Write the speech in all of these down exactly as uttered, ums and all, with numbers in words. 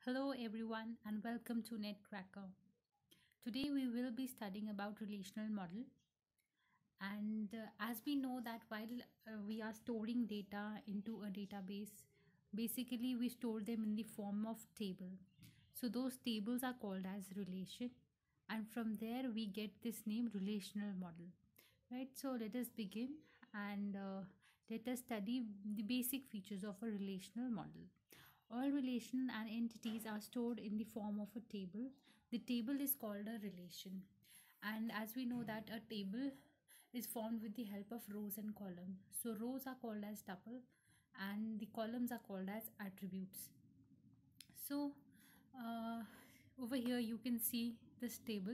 Hello everyone and welcome to Netcracker. Today we will be studying about relational model, and uh, as we know that while uh, we are storing data into a database, basically we store them in the form of table. So those tables are called as relation, and from there we get this name relational model. Right, so let us begin and uh, let us study the basic features of a relational model. All relation and entities are stored in the form of a table. The table is called a relation. And as we know that a table is formed with the help of rows and columns. So rows are called as tuple and the columns are called as attributes. So uh, over here you can see this table,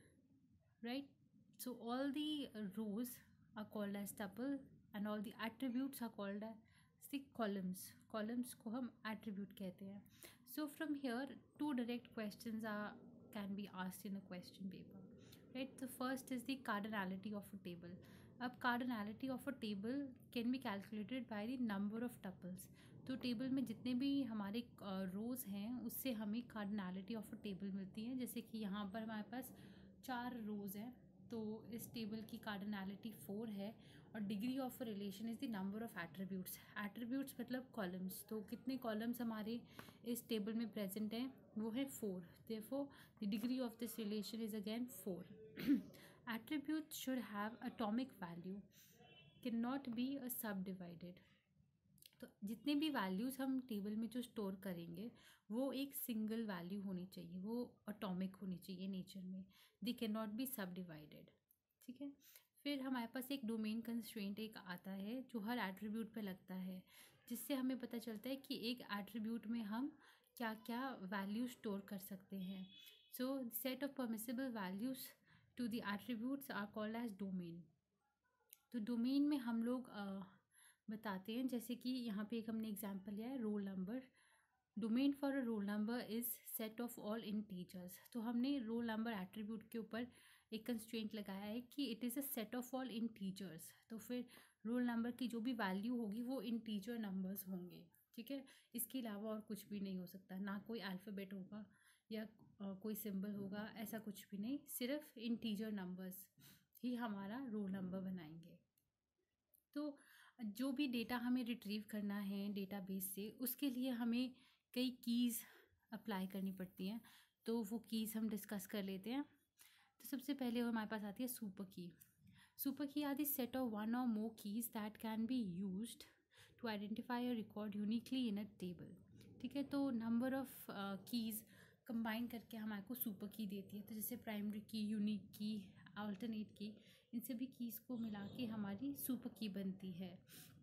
right? So all the uh, rows are called as tuple and all the attributes are called as the columns. Columns को हम attribute कहते हैं. So from here two direct questions are can be asked in a question paper. Right, the first is the cardinality of a table. अब cardinality of a table can be calculated by the number of tuples. तो table में जितने भी हमारे रोज़ हैं उससे हमें cardinality of a table मिलती है. जैसे कि यहाँ पर हमारे पास चार रोज़ हैं तो इस टेबल की कार्डिनलिटी फोर है और degree of relation is the number of attributes. Attributes मतलब कॉलम्स. तो कितने कॉलम्स हमारे इस टेबल में प्रेजेंट हैं वो है four. Therefore the degree of this relation is again four. Attributes should have atomic value, can not be a sub divided. तो जितने भी वैल्यूज़ हम टेबल में जो स्टोर करेंगे वो एक सिंगल वैल्यू होनी चाहिए, वो एटॉमिक होनी चाहिए नेचर में. They can not be sub divided. ठीक है. फिर हमारे पास एक डोमेन कंस्ट्रेंट एक आता है जो हर एट्रीब्यूट पे लगता है, जिससे हमें पता चलता है कि एक एट्रीब्यूट में हम क्या क्या वैल्यू स्टोर कर सकते हैं. So set of permissible values to the attributes are called as domain. तो डोमेन में हम लोग uh, बताते हैं, जैसे कि यहाँ पे एक हमने एग्जांपल लिया है roll number. Domain for a roll number is set of all integers. तो हमने रोल नंबर एट्रीब्यूट के ऊपर एक कंस्ट्रेंट लगाया है कि it is a set of all integers. तो फिर रोल नंबर की जो भी वैल्यू होगी वो इंटीजर नंबर्स होंगे. ठीक है. इसके अलावा और कुछ भी नहीं हो सकता, ना कोई अल्फ़ाबेट होगा या uh, कोई सिंबल होगा, ऐसा कुछ भी नहीं. सिर्फ इंटीजर नंबर्स ही हमारा रोल नंबर बनाएंगे. तो जो भी डेटा हमें रिट्रीव करना है डेटाबेस से उसके लिए हमें कई कीज़ अप्लाई करनी पड़ती हैं. तो वो कीज़ हम डिस्कस कर लेते हैं. तो सबसे पहले हमारे पास आती है super key. Super key are the set of one और more keys that can be used to identify a record uniquely in a table. ठीक है. तो नंबर ऑफ कीज़ कंबाइन करके हमारे को सुपर की देती है. तो जैसे प्राइमरी की, यूनिक की, अल्टरनेट की, इन सभी कीज़ को मिला के हमारी सुपर की बनती है.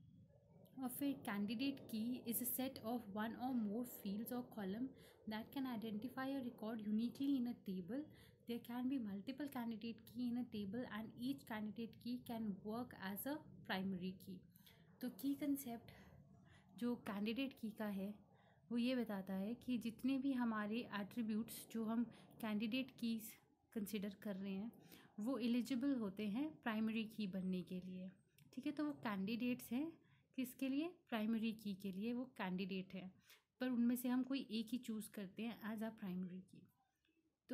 और फिर candidate key is a set of one और मोर फील्ड्स और column that can identify a record uniquely in a table. There can be multiple candidate key in a table and each candidate key can work as a primary key. तो की concept जो candidate की का है वो ये बताता है कि जितने भी हमारे एट्रीब्यूट्स जो हम कैंडिडेट कीज कंसिडर कर रहे हैं वो एलिजिबल होते हैं प्राइमरी की बनने के लिए. ठीक है. तो वो कैंडिडेट्स हैं किसके लिए? प्राइमरी की के लिए वो कैंडिडेट है, पर उनमें से हम कोई एक ही चूज़ करते हैं एज अ प्राइमरी की. तो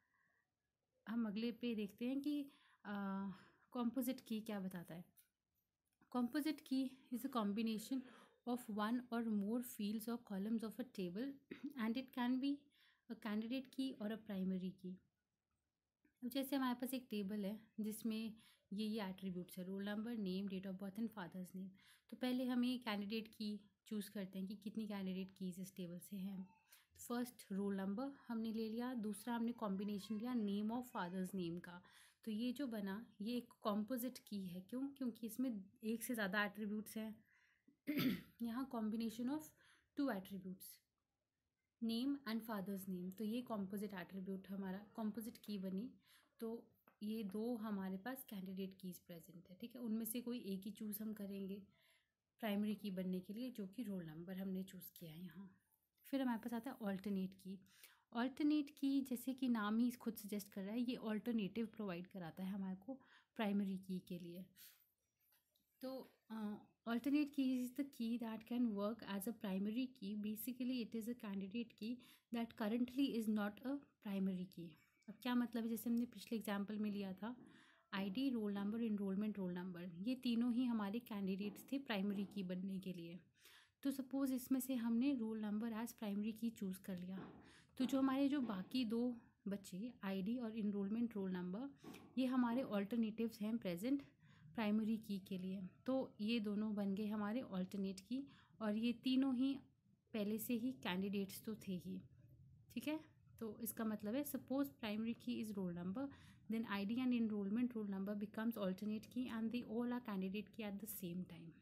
हम अगले पे देखते हैं कि कॉम्पोजिट की क्या बताता है. Composite key is a combination of one or more fields or columns of a table and it can be a candidate key or a primary key. अब जैसे हमारे पास एक टेबल है जिसमें ये ये एट्रीब्यूट्स है, roll number, name, date of birth and father's name. तो पहले हम ये कैंडिडेट की चूज़ करते हैं कि कितनी कैंडिडेट कीज इस टेबल से हैं. फर्स्ट रोल नंबर हमने ले लिया, दूसरा हमने कॉम्बिनेशन लिया नेम ऑफ फादर्स नेम का. तो ये जो बना ये एक कॉम्पोजिट की है. क्यों? क्योंकि इसमें एक से ज़्यादा एट्रीब्यूट्स हैं. यहाँ combination of two attributes name and father's name. तो ये कॉम्पोजिट एट्रीब्यूट हमारा कॉम्पोजिट की बनी. तो ये दो हमारे पास कैंडिडेट कीज प्रेजेंट है. ठीक है. उनमें से कोई एक ही चूज़ हम करेंगे प्राइमरी की बनने के लिए, जो कि रोल नंबर हमने चूज़ किया है यहाँ. फिर हमारे पास आता है ऑल्टरनेट की. ऑल्टरनेट की जैसे कि नाम ही खुद सजेस्ट कर रहा है, ये ऑल्टरनेटिव प्रोवाइड कराता है हमारे को प्राइमरी की के लिए. तो alternate key is the key that can work as a primary key. Basically it is a candidate key that currently is not a primary key. अब क्या मतलब है, जैसे हमने पिछले एग्जाम्पल में लिया था ID, roll number, enrolment roll number, ये तीनों ही हमारे कैंडिडेट्स थे प्राइमरी की बनने के लिए। तो सपोज़ इसमें से हमने roll number as primary key choose कर लिया, तो जो हमारे जो बाकी दो बचे आईडी और इनरोलमेंट रोल नंबर, ये हमारे ऑल्टरनेटिव्स हैं प्रेजेंट प्राइमरी की के लिए। तो ये दोनों बन गए हमारे ऑल्टरनेट की, और ये तीनों ही पहले से ही कैंडिडेट्स तो थे ही। ठीक है, तो इसका मतलब है suppose primary key is roll number, then I D and enrollment roll number becomes alternate key and they all are candidate key at the same time.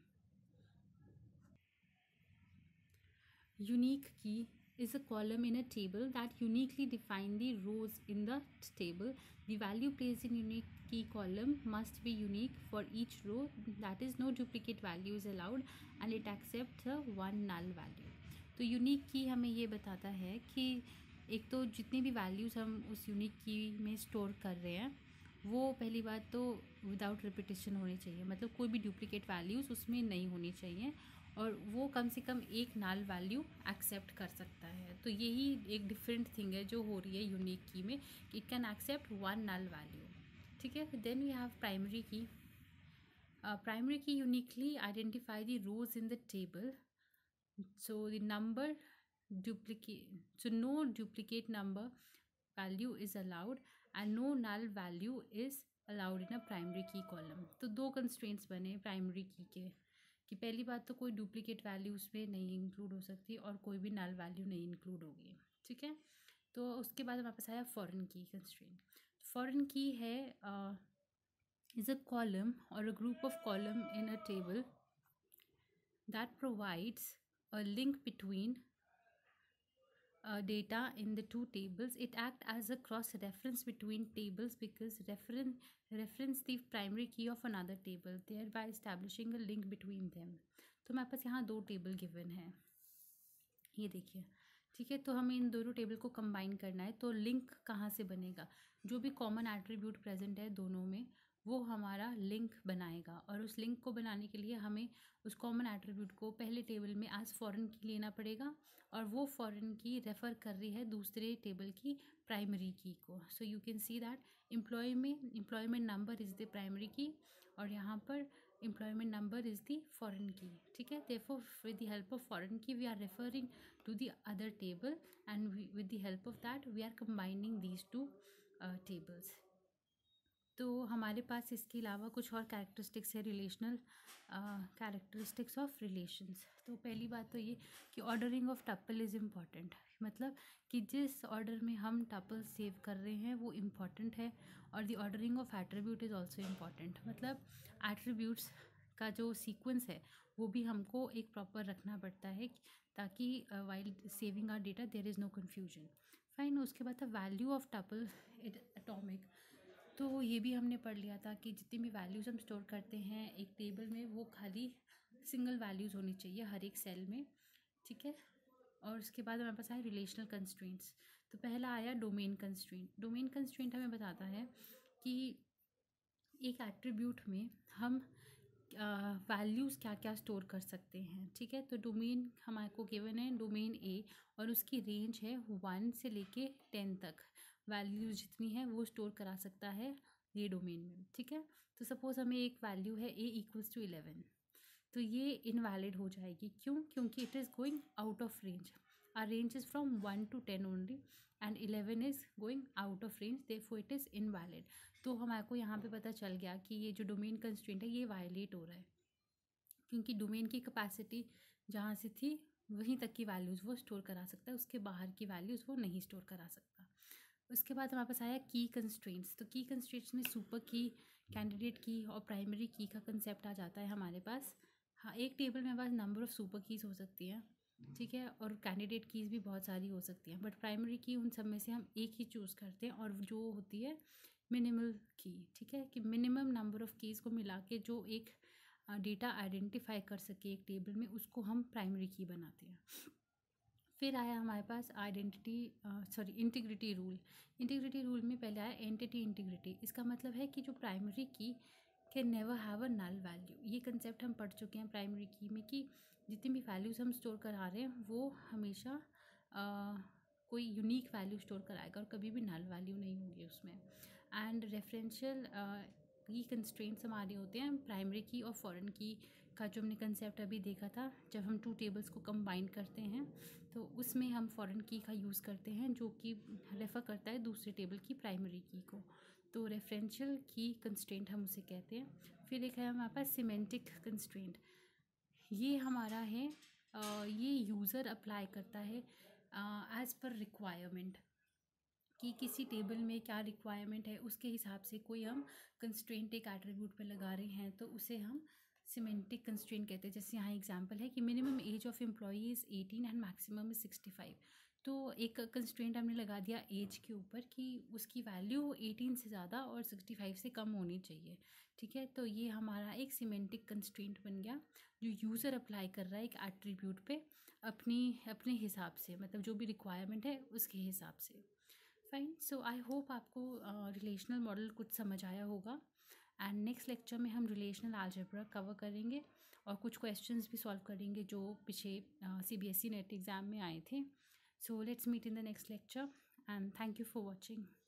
Unique key is a column in a table that uniquely define the rows in the table. The value placed in unique key column must be unique for each row, that is no duplicate value is allowed and it accepts a one null value. तो unique key हमें ये बताता है कि एक तो जितनी भी वैल्यूज़ हम उस यूनिक की में स्टोर कर रहे हैं वो पहली बात तो विदाउट रिपीटेशन होनी चाहिए, मतलब कोई भी डुप्लीकेट वैल्यूज़ उसमें नहीं होनी चाहिए, और वो कम से कम एक नल वैल्यू एक्सेप्ट कर सकता है। तो यही एक डिफरेंट थिंग है जो हो रही है यूनिक की में, it can accept one null value. ठीक है, then we have primary key. Primary key uniquely identify the rows in the table, so the number duplicate, so no duplicate number value is allowed and no null value is allowed in a primary key column. तो दो constraints बने primary की के कि पहली बात तो कोई डुप्लीकेट वैल्यू उसमें नहीं इंक्लूड हो सकती और कोई भी नल वैल्यू नहीं इंक्लूड होगी। ठीक है, तो उसके बाद हमारे पास आया फॉरेन की कंस्ट्रेंट। फॉरेन की है इज अ कॉलम और a group of column in a table that provides a link between uh, data in the two tables. It acts as a cross reference between tables because reference reference the primary key of another table, thereby establishing a link between them. तो हमारे पास यहाँ दो table given है, ये देखिए। ठीक है, तो हमें इन दोनों टेबल को कंबाइन करना है, तो लिंक कहाँ से बनेगा, जो भी कॉमन एट्रीब्यूट प्रेजेंट है दोनों में वो हमारा लिंक बनाएगा, और उस लिंक को बनाने के लिए हमें उस कॉमन एट्रीब्यूट को पहले टेबल में एज फॉरेन की लेना पड़ेगा, और वो फॉरेन की रेफ़र कर रही है दूसरे टेबल की प्राइमरी की को। So you can see that employ में employment number is the primary key और यहाँ पर employment number is the foreign key. ठीक है, therefore with the help of foreign key we are referring to the other table and we, with the help of that we are combining these two uh, tables. तो हमारे पास इसके अलावा कुछ और characteristics है relational characteristics of relations. तो पहली बात तो ये कि ordering of tuple is important, मतलब कि जिस ऑर्डर में हम टपल सेव कर रहे हैं वो इम्पॉर्टेंट है, और the ordering of attribute is also important, मतलब एट्रीब्यूट्स का जो सीक्वेंस है वो भी हमको एक प्रॉपर रखना पड़ता है ताकि while saving our data there is no confusion. Fine, उसके बाद था value of tuple it atomic. तो ये भी हमने पढ़ लिया था कि जितनी भी वैल्यूज़ हम स्टोर करते हैं एक टेबल में वो खाली सिंगल वैल्यूज़ होनी चाहिए हर एक सेल में। ठीक है, और उसके बाद हमारे पास आया रिलेशनल कंस्ट्रेंट्स। तो पहला आया डोमेन कंस्ट्रेंट। डोमेन कंस्ट्रेंट हमें बताता है कि एक एट्रीब्यूट में हम वैल्यूज़ uh, क्या क्या स्टोर कर सकते हैं। ठीक है, तो डोमेन हमारे को गिवन है डोमेन ए और उसकी रेंज है वन से लेके टेन तक, वैल्यूज़ जितनी है वो स्टोर करा सकता है ये डोमेन में। ठीक है, तो सपोज़ हमें एक वैल्यू है ए इक्वल्स टू इलेवन, तो ये इनवैलिड हो जाएगी। क्यों? क्योंकि it is going out of range, our range is from one to ten only and eleven is going out of range, therefore it is invalid. तो हमारे को यहाँ पे पता चल गया कि ये जो डोमेन कंस्ट्रेंट है ये वायलेट हो रहा है, क्योंकि डोमेन की कैपेसिटी जहाँ से थी वहीं तक की वैल्यूज़ वो स्टोर करा सकता है, उसके बाहर की वैल्यूज़ वो नहीं स्टोर करा सकता। उसके बाद हमारे पास आया की कंस्ट्रेंट्स। तो की कंस्ट्रेंट्स में सुपर की, कैंडिडेट की और प्राइमरी की का कंसेप्ट आ जाता है हमारे पास। हाँ, एक टेबल में हमारे पास नंबर ऑफ़ सुपर कीज़ हो सकती हैं, ठीक है, और कैंडिडेट कीज़ भी बहुत सारी हो सकती हैं, बट प्राइमरी की उन सब में से हम एक ही चूज़ करते हैं और जो होती है मिनिमल की। ठीक है, कि मिनिमम नंबर ऑफ़ कीज़ को मिला के जो एक डेटा आइडेंटिफाई कर सके एक टेबल में उसको हम प्राइमरी की बनाते हैं। फिर आया हमारे पास identity sorry integrity rule. Integrity rule में पहले आया एंटिटी इंटीग्रिटी। इसका मतलब है कि जो primary key can never have a null value. ये कंसेप्ट हम पढ़ चुके हैं प्राइमरी की में कि जितनी भी वैल्यूज़ हम स्टोर करा रहे हैं वो हमेशा आ, कोई यूनिक वैल्यू स्टोर कराएगा और कभी भी नल वैल्यू नहीं होगी उसमें। एंड रेफरेंशियल ये कंस्ट्रेंट्स हमारे होते हैं प्राइमरी की और फॉरेन की का जो हमने कंसेप्ट अभी देखा था, जब हम टू टेबल्स को कंबाइन करते हैं तो उसमें हम फॉरेन की का यूज़ करते हैं जो कि रेफ़र करता है दूसरे टेबल की प्राइमरी की को। तो रेफरेंशियल की कंस्ट्रेंट हम उसे कहते हैं। फिर एक है हमारे पास सिमेंटिक कंस्ट्रेंट। ये हमारा है आ, ये यूज़र अप्लाई करता है एज़ पर रिक्वायरमेंट कि किसी टेबल में क्या रिक्वायरमेंट है उसके हिसाब से कोई हम कंस्ट्रेंट एक एट्रीब्यूट पे लगा रहे हैं तो उसे हम सिमेंटिक कंस्ट्रेंट कहते हैं। जैसे यहाँ एग्जांपल है कि minimum age of employee is eighteen and maximum is sixty five. तो एक कंस्ट्रेंट हमने लगा दिया एज के ऊपर कि उसकी वैल्यू एटीन से ज़्यादा और सिक्सटी फाइव से कम होनी चाहिए। ठीक है, तो ये हमारा एक सिमेंटिक कंस्ट्रेंट बन गया जो यूज़र अप्लाई कर रहा है एक एट्रीब्यूट पे अपनी अपने हिसाब से, मतलब जो भी रिक्वायरमेंट है उसके हिसाब से। फाइन, सो आई होप आपको रिलेशनल मॉडल कुछ समझ आया होगा। एंड नेक्स्ट लेक्चर में हम रिलेशनल अलजेब्रा कवर करेंगे और कुछ क्वेश्चंस भी सॉल्व करेंगे जो पीछे C B S E NET exam में आए थे। So let's meet in the next lecture and thank you for watching.